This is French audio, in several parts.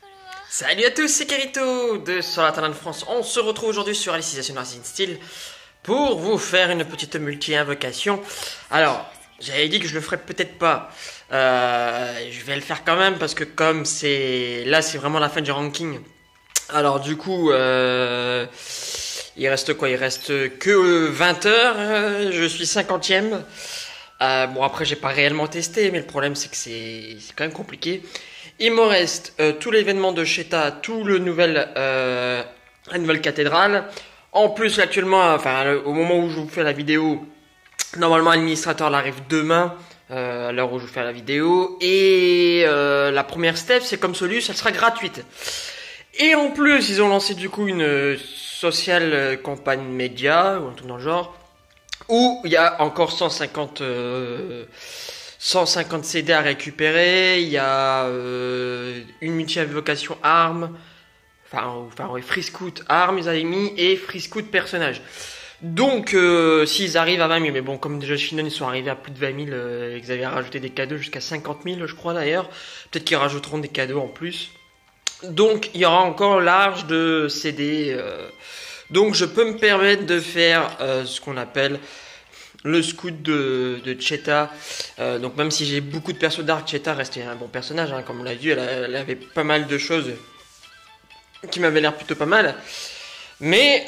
Salut à tous, c'est Kirito de Sur la Talent de France. On se retrouve aujourd'hui sur Alicization Racing Steel pour vous faire une petite multi-invocation. Alors, j'avais dit que je le ferais peut-être pas. Je vais le faire quand même parce que comme c'est... Là, c'est vraiment la fin du ranking. Alors du coup, il reste quoi? Il reste que 20 heures. Je suis 50e. Bon, après, j'ai pas réellement testé, mais le problème, c'est que c'est quand même compliqué. Il me reste tout l'événement de Sheta, tout le la nouvelle cathédrale. En plus, actuellement, enfin, au moment où je vous fais la vidéo, normalement, l'administrateur arrive demain, à l'heure où je vous fais la vidéo. Et la première step, c'est comme celui, ça sera gratuite. Et en plus, ils ont lancé du coup une social campagne média, ou un truc dans le genre, où il y a encore 150 CD à récupérer, il y a une multi-invocation arme, enfin ouais, free scout arme ils avaient mis, et free scout personnage. Donc s'ils arrivent à 20 000, mais bon comme déjà Shinon ils sont arrivés à plus de 20 000, ils avaient rajouté des cadeaux jusqu'à 50 000 je crois d'ailleurs, peut-être qu'ils rajouteront des cadeaux en plus. Donc il y aura encore large de CD, donc je peux me permettre de faire ce qu'on appelle le scout de Cheta. Donc même si j'ai beaucoup de persos d'arc, Cheta restait un bon personnage, hein, comme on l'a vu, elle avait pas mal de choses qui m'avaient l'air plutôt pas mal. Mais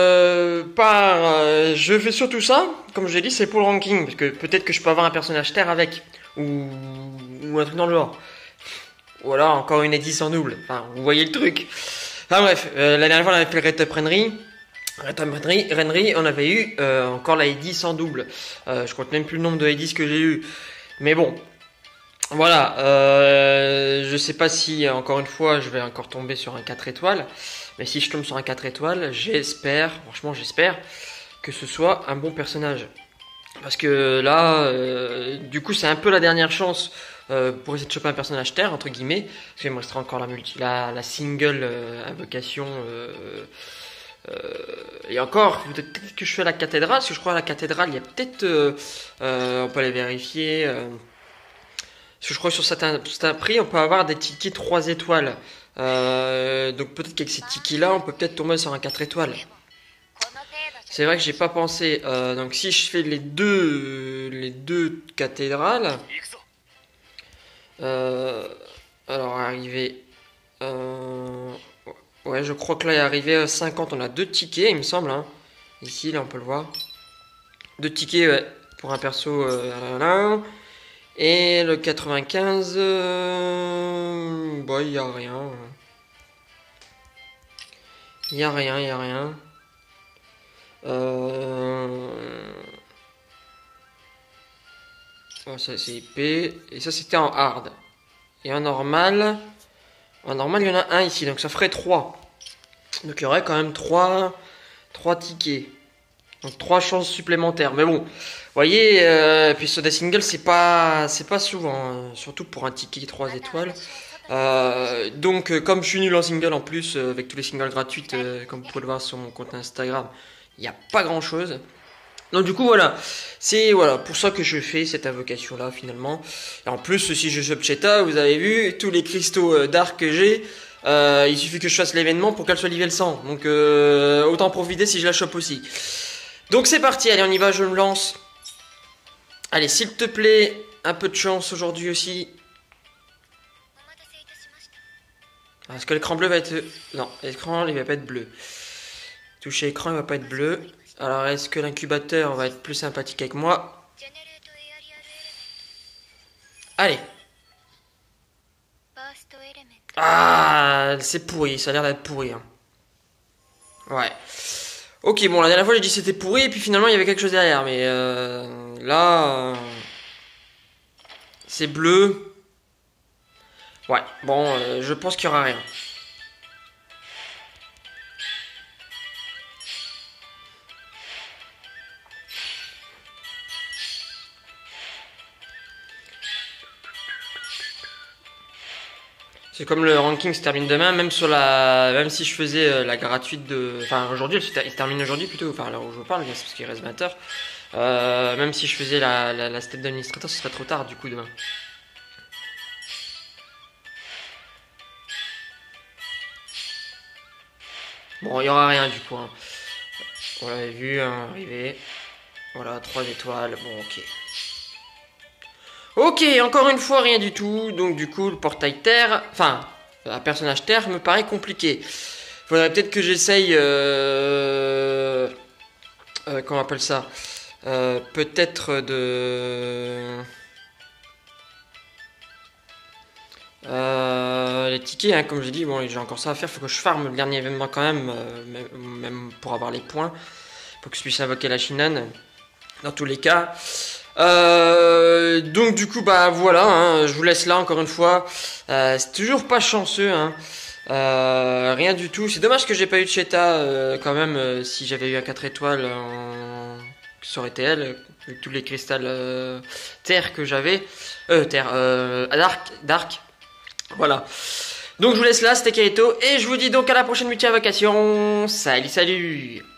je fais surtout ça, comme je l'ai dit, c'est pour le ranking, parce que peut-être que je peux avoir un personnage terre avec, ou un truc dans le genre. Ou alors encore une Edis en double, enfin vous voyez le truc. Enfin bref, la dernière fois on avait fait le Red Up Renry, on avait eu encore la Edis en double. Je compte même plus le nombre de Edis que j'ai eu. Mais bon, voilà. Je sais pas si, encore une fois, je vais encore tomber sur un 4 étoiles. Mais si je tombe sur un 4 étoiles, j'espère, franchement j'espère, que ce soit un bon personnage. Parce que là, du coup, c'est un peu la dernière chance pour essayer de choper un personnage terre, entre guillemets. Parce qu'il me restera encore la single invocation... et encore, peut-être que je fais la cathédrale, parce que je crois à la cathédrale, il y a peut-être, on peut aller vérifier, parce que je crois que sur certains prix, on peut avoir des tickets 3 étoiles. Donc peut-être qu'avec ces tickets-là, on peut peut-être tomber sur un 4 étoiles. C'est vrai que j'ai pas pensé. Donc si je fais les deux cathédrales, alors arrivé... ouais, je crois que là, il est arrivé à 50. On a 2 tickets, il me semble. Hein. Ici, là, on peut le voir. 2 tickets ouais, pour un perso. Et le 95, bah, il n'y a rien. Il n'y a rien, il n'y a rien. Oh, ça, c'est épée. Et ça, c'était en hard. Et en normal... En normal, il y en a un ici, donc ça ferait 3. Donc il y aurait quand même 3 tickets. Donc 3 chances supplémentaires. Mais bon, vous voyez, puis sur des singles, c'est pas souvent. Hein, surtout pour un ticket 3 étoiles. Donc comme je suis nul en single en plus, avec tous les singles gratuites, comme vous pouvez le voir sur mon compte Instagram, il n'y a pas grand chose. Donc du coup voilà, c'est voilà pour ça que je fais cette invocation là finalement. Et en plus si je chope Cheta, vous avez vu tous les cristaux d'arc que j'ai, il suffit que je fasse l'événement pour qu'elle soit level 100. Donc autant profiter si je la chope aussi. Donc c'est parti, allez on y va, je me lance. Allez s'il te plaît, un peu de chance aujourd'hui aussi. Est-ce que l'écran bleu va être... Non, l'écran il va pas être bleu. Toucher écran il va pas être bleu. Alors, est-ce que l'incubateur va être plus sympathique avec moi? Allez. Ah, c'est pourri, ça a l'air d'être pourri. Hein. Ouais. Ok, bon, la dernière fois j'ai dit c'était pourri et puis finalement il y avait quelque chose derrière. Mais là, c'est bleu. Ouais, bon, je pense qu'il n'y aura rien. C'est comme le ranking se termine demain, même même si je faisais la gratuite de, enfin aujourd'hui, il se termine aujourd'hui plutôt, enfin alors où je vous parle, parce qu'il reste 20 heures. Même si je faisais la step d'administrateur, ce serait trop tard du coup demain. Bon, il y aura rien du coup. Hein. On l'avait vu hein, arriver. Voilà, 3 étoiles. Bon, ok. Ok, encore une fois, rien du tout. Donc du coup, le portail terre, enfin, un personnage terre me paraît compliqué. Faudrait peut-être que j'essaye... comment on appelle ça peut-être de... les tickets, hein, comme j'ai dit, bon, j'ai encore ça à faire. Faut que je farme le dernier événement quand même, même pour avoir les points. Faut que je puisse invoquer la Shin'an. Dans tous les cas. Donc du coup, bah voilà, hein, je vous laisse là encore une fois. C'est toujours pas chanceux, hein. Rien du tout. C'est dommage que j'ai pas eu de Cheta quand même. Si j'avais eu un 4 étoiles, ça aurait été elle, avec tous les cristals terre que j'avais. Terre, Dark. Voilà. Donc je vous laisse là, c'était Kirito. Et je vous dis donc à la prochaine multi-invocation. Salut, salut!